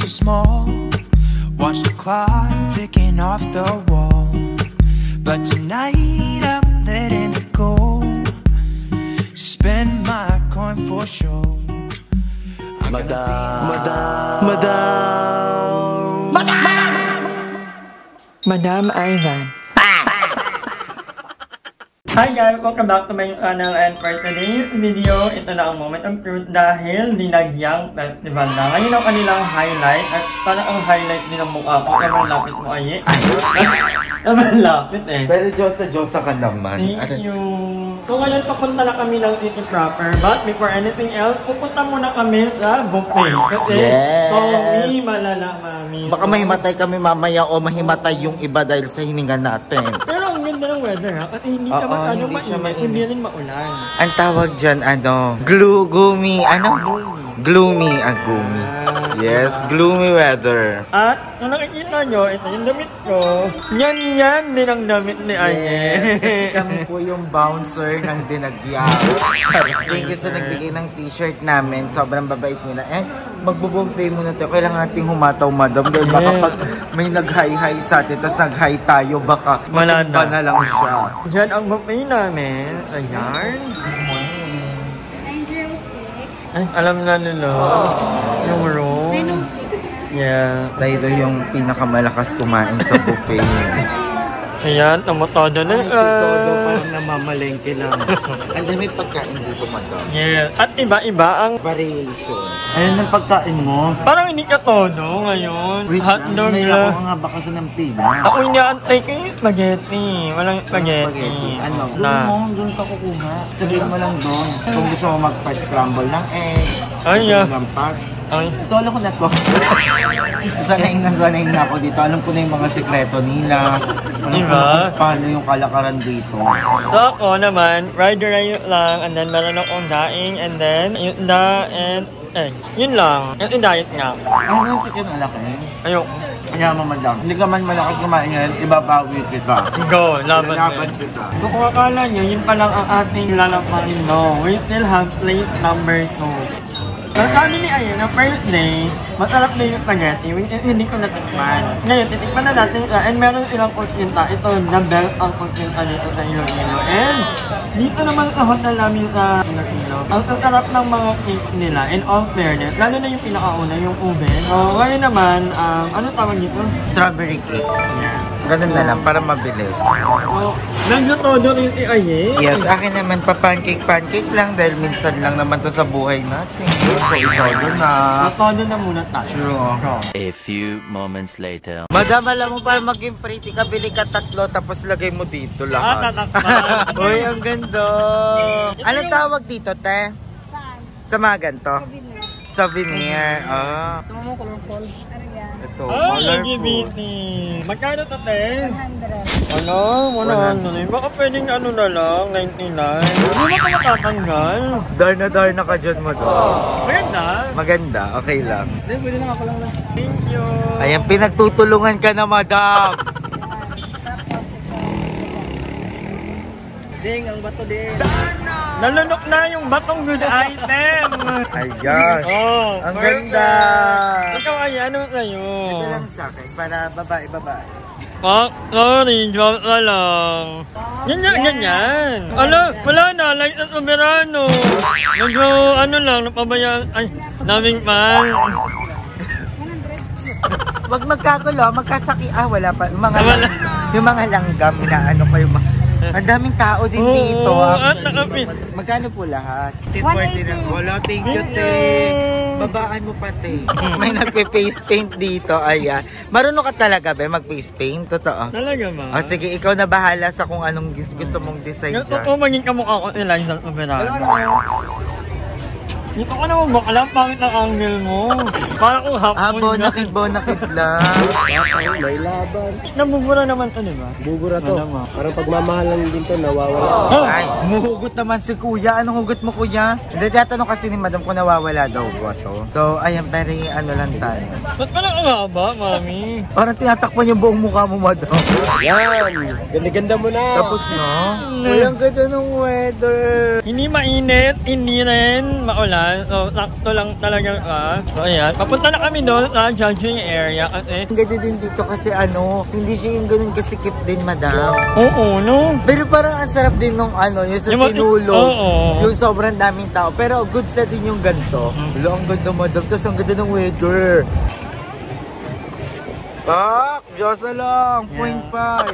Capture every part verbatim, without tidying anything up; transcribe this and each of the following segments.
so small. Watch the clock ticking off the wall. But tonight I'm letting it go. Spend my coin for sure. Madam, Madam, Madam, Madam, Madam Ivan. Hi guys! Welcome back to my channel, and for today's video, ito na ang moment of truth dahil Dinagyang Festival na. Ngayon ang kanilang highlight at parang ang highlight din ang mukha ko. Ewan lapit mo ay Ewan lapit eh. Pero Diyos sa Diyos ka naman. Thank you. So ngayon papunta na kami ng city proper, but before anything else, pupunta muna kami sa buffet. Kasi yes. Tommy, malala mami. Baka mahimatay kami mamaya o mahimatay yung iba dahil sa hininga natin. Pero ang ganda ng weather ha, kasi hindi uh, ka uh, masyadong mainit, hindi rin maulan. Ang tawag dyan, ano, glue, gloomy, ano? Gloomy, ah, gloomy. Yes, gloomy weather. At, kung nakikita nyo, ito yung damit ko. Yan, yan din ang damit ni Aye. Yes, kasi kami po yung bouncer ng Dinagyang. Thank you sa nagbigay ng t-shirt namin. Sobrang babait nila. And magbo-buffet muna tayo. Kailangan nating humataw, madam. Dahil baka pag may nag-hi-hi sa atin, tapos nag-hi tayo, baka wala na. na lang siya. Diyan ang buffet namin. Ayan. Ay, alam na nila. Yung room. Yeah. Tayo daw yung pinakamalakas kumain sa buffet. Ayan, namatado na. Ay, si Todo parang namamalengke lang. Ang dami pagkain dito, madam. Yeah. At iba-iba ang variation. Ayan ang pagkain mo. Parang hindi ka todo ngayon. Hotdog lang. Ako nga baka sa ng pina. Ako inaantay ko yung spaghetti. Walang spaghetti. Ano? Na. Doon mo, doon ka kukuha. Sabihin mo lang doon. Kung gusto mo magpa-scramble ng egg. Ay, yeah. Ng pas. Ay. Solo ko na to. Sanayin na sanayin na ako dito. Alam ko na yung mga sekreto nila. Alam diba? ko na paano yung kalakaran dito. So ako naman, rider ride lang. And then meron akong daing. And then, yung da and eh, yun lang. Yung diet nga. Ano yung chicken alak eh? Ayoko. Kaya mamadam. Hindi ka man malakas kumain yan, ibabawi kita. Go, laban Lalaban din. kita. Kung akala nyo, yun pa lang ang ating lalapain. No, we still have plate number two. Ang sabi ni Ayan, ang first day, masarap na yung spaghetti, which is hindi ko natikman. Ngayon, titikman na natin ito, and meron silang kursinta. Ito, na-belt ang kursinta dito sa Iloilo. And dito naman sa hotel namin sa Iloilo, ang sarap ng mga cake nila, and all fairness, lalo na yung pinakauna, yung ube. So, ngayon naman, um, ano tawag dito? Strawberry cake. Yeah. Ganun na lang, para mabilis. So, naglutodo rin si Aye. Yes, akin naman pa pancake-pancake lang dahil minsan lang naman to sa buhay natin. So, itodo na. Lutodo na muna tayo. Sure. A few moments later. Madam, alam mo para maging pretty ka, bili ka tatlo tapos lagay mo dito lahat. Ah, tatakpan. Uy, ang ganda. Anong tawag dito, te? Saan? Sa mga ganito? Souvenir. Souvenir. Ah. Ito mo, colorful. Araga. Ito, Ay, L G B colorful. T. Magkano to, te? one hundred. Ano? one hundred. Baka pwedeng ano na lang, ninety-nine. Hindi mo ka matatanggal. Dar na dar na ka dyan, madam. Maganda. Maganda, okay lang. Hindi, pwede na ako lang lang. Thank you. Ayan, pinagtutulungan ka na, madam. Ding, ang bato ding. Nalunok na yung batong good item. Ayan. Oh, Ang perfect. ganda. Ikaw ay ano sa'yo? Ito lang sa akin, para babae, babae. Ah, sorry, joke na lang. Yan yan, yan yan. Ala, wala na, like na soberano. Medyo, ano lang, napabayaan, ay, naming man. Wag magkagulo, magkasaki. Ah, wala pa. Yung mga, Wala. yung mga langgam, inaano ko yung mga... Ang daming tao din Oo, dito. at nakapit. Magkano po lahat? one eighty. Wala, thank you, Thank te. you. Babaan mo pa, te. May nagpe-face paint dito, ayan. Marunong ka talaga, be, mag-face paint? Totoo. Talaga ba? O sige, ikaw na bahala sa kung anong gusto mong design Gusto dyan. ko maging kamukha ko ni Liza Soberano. Dito ka naman baka lang, pangit ang angle mo. Para kung hapon Ah, bonakit, bonakit lang. May laban. Nabubura naman to, di ba? Bubura to. Ano mo? Parang pagmamahalan din to, nawawala. Oh! Ay, humuhugot naman si kuya. Anong hugot mo, kuya? Hindi, tatanong kasi ni madam kung nawawala daw ba to. So, ayan, very ano lang tayo. Ba't pala ang haba, mami? Parang tinatakpan yung buong mukha mo, madam. Yan! Ganda-ganda mo na. Tapos, no? Uy, ang ganda ng weather. Hindi mainit. hindi rin maulan. So, sakto lang talaga ka. So, ayan. Papunta na kami doon sa judging area kasi... Ang ganda din dito kasi ano, hindi siya yung ganun kasikip din, madam. Oo, no? Pero parang ang sarap din nung ano, yung sa Yung- sinulog. Oo. Yung sobrang daming tao. Pero goods na din yung ganito. Wala, ang ganda, madam. Tapos ang ganda ng weather. Pak! Diyosa lang! point five.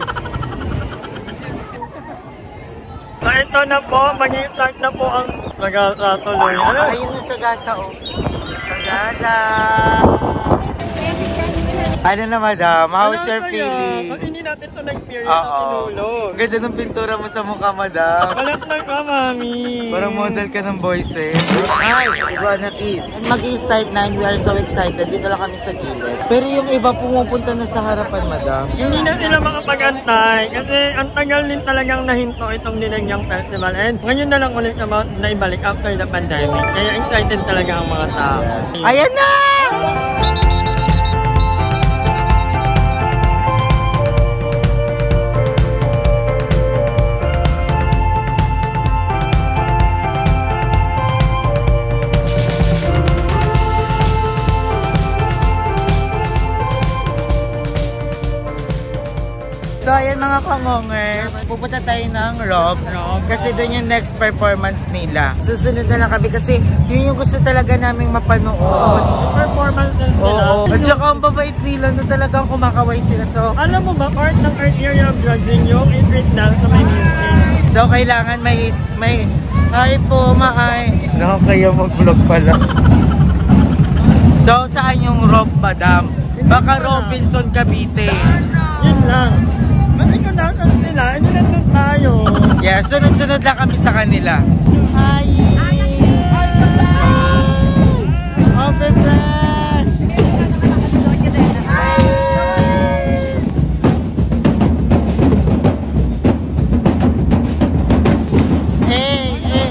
So, ito na po. Mag-start na po ang nagkatuloy. Ano? Ayun na sa gasa, oh. Sa gasa! Ano na, madam? How's your feeling? Pag hindi natin ito nag-period Oo. ng tinulog. Ganda ng pintura mo sa mukha, madam. Balat lang ka, mami. Parang model ka ng boys eh. Hi, si Buana Kid. Mag-i-start na and we are so excited. Dito lang kami sa gilid. Pero yung iba pumupunta na sa harapan, madam. Hindi na sila makapag-antay kasi ang tagal din talagang nahinto itong Nilagyang Festival and ngayon na lang ulit na naibalik after the pandemic. Kaya excited talaga ang mga tao. Ayan na! So ayan mga kamongers, pupunta tayo ng Rob kasi doon yung next performance nila. Susunod na lang kami kasi yun yung gusto talaga naming mapanood. Yung performance din nila. Oo. At saka ang babait nila, no, talagang kumakaway sila. So, Alam mo ba, part ng criteria of judging yung i-treat down sa may music. so kailangan may may ay po, maay. Nakakaya mag-vlog pala. So saan yung Rob, madam? Baka Robinson Cavite. Yun lang. Kasi kung nasan sila, hindi nandun tayo. Yes, sunod-sunod lang kami sa kanila. Hi! Open flash! Hey, hey!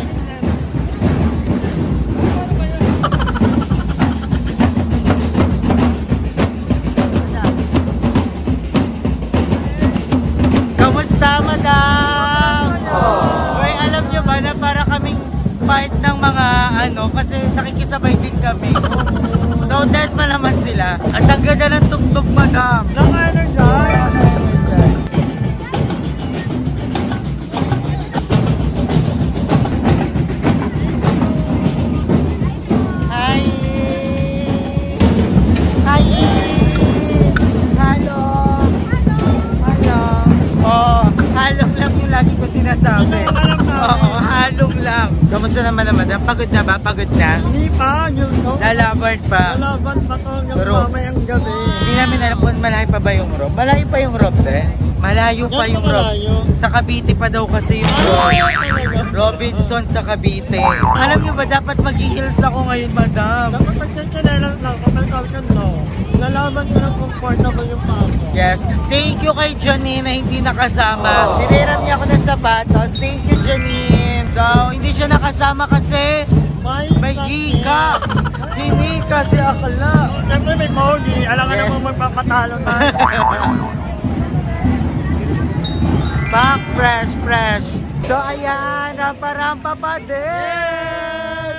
Kamusta, madam? Uy, alam nyo ba na para kaming part ng mga ano, kasi nakikisabay din kami. So, dead pa naman sila. At ang ganda ng tugtog, madam. Nang ano dyan? Hi! Hi! Hello! Hello! Oh, halong lang yung lagi ko sinasabi. Alam na. Oo, halong lang. Kamusta naman naman, madam? Pagod na ba? Pagod na? Hindi pa, yun to. Lalaban pa. Lalaban pa to yung Pero, mamayang gabi. Hindi namin alam kung malayo pa ba yung Rob. Malayo pa yung Rob, eh. Malayo pa Yes, yung Rob. malayo. Sa Cavite pa daw kasi yung Rob. Robinson sa Cavite. Alam nyo ba, dapat mag-heels ako ngayon, madam. Dapat magkakanelang lang, kapag kalkan no. Lalaban ko ng comfortable yung paa ko. Yes. Thank you kay Janine na hindi nakasama. Siniram niya ako ng sapatos. Thank you, Janine. So, hindi siya nakasama kasi may hika. Hinika si Akala. Siyempre may pogi. Alam ka Yes. naman magpapatalo tayo. Back fresh, fresh. So, ayan. Rampa-rampa pa din.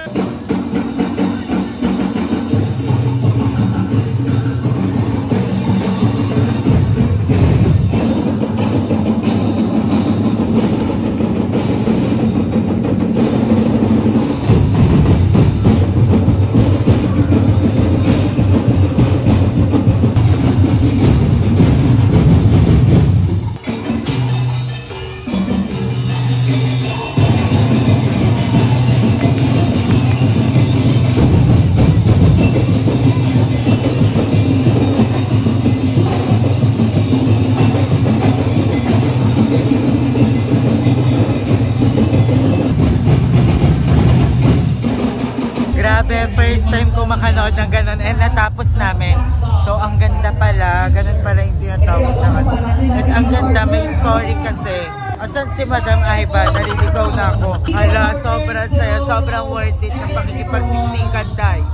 Grabe, first time ko makanood ng ganun and natapos namin. So, ang ganda pala. Ganun pala yung tinatawag na ano. At ang ganda, may story kasi. Asan si Madam Aiba? Naliligaw na ako. Hala, sobrang saya, sobrang worth it ng pakikipagsiksikan tayo.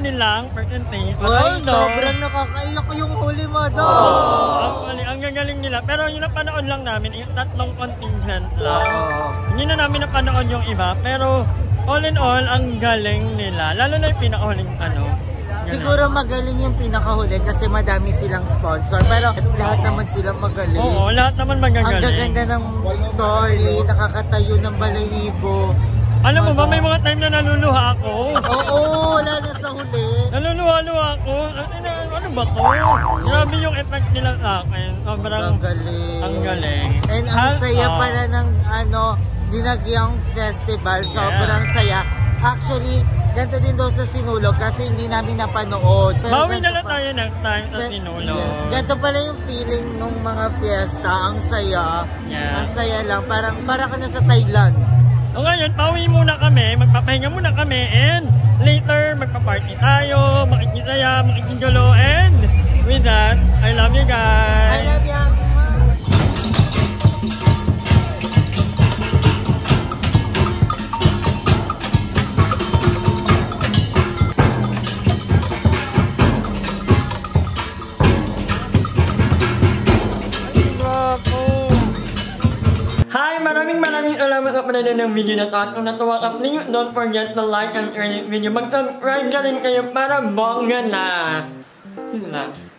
kanilang percentage. Ay, sobrang nakakaiyak yung huli mo daw. Oh, ang, galing, ang gagaling nila. Pero yung napanood lang namin, yung tatlong contingent lang. Oo. Hindi na namin napanood yung iba. Pero all in all, ang galing nila. Lalo na yung pinakahuling ano. Ganun. Siguro magaling yung pinakahuli kasi madami silang sponsor. Pero lahat naman sila magaling. Oo, lahat naman magagaling. Ang gaganda ng story, nakakatayo ng balahibo. Alam mo ba, may mga time na naluluha ako. Oo, lalo sa huli. Naluluha-luha ako. Ano, ano ba to? Grabe yung effect nila sa akin. Sobrang Ang galing. ang galing. And ang Hal- saya ah. pala ng ano, Dinagyang Festival. Sobrang saya. Actually, ganito din daw sa Sinulog kasi hindi namin napanood. Pero Bawi na ganito lang pa- tayo next time sa Sinulog. Yes, ganito pala yung feeling ng mga fiesta. Ang saya. Yeah. Ang saya lang. Parang para ka na sa Thailand. O ngayon, pauwi muna kami, magpapahinga muna kami, and later, magpa-party tayo, makikisaya, makikigulo, and with that, I love you guys! I love you. Hi! Maraming maraming salamat sa panonood ng video na to. At kung natuwa ka, please don't forget to like and share this video. Mag-subscribe na rin kayo para bongga na. Yun lang.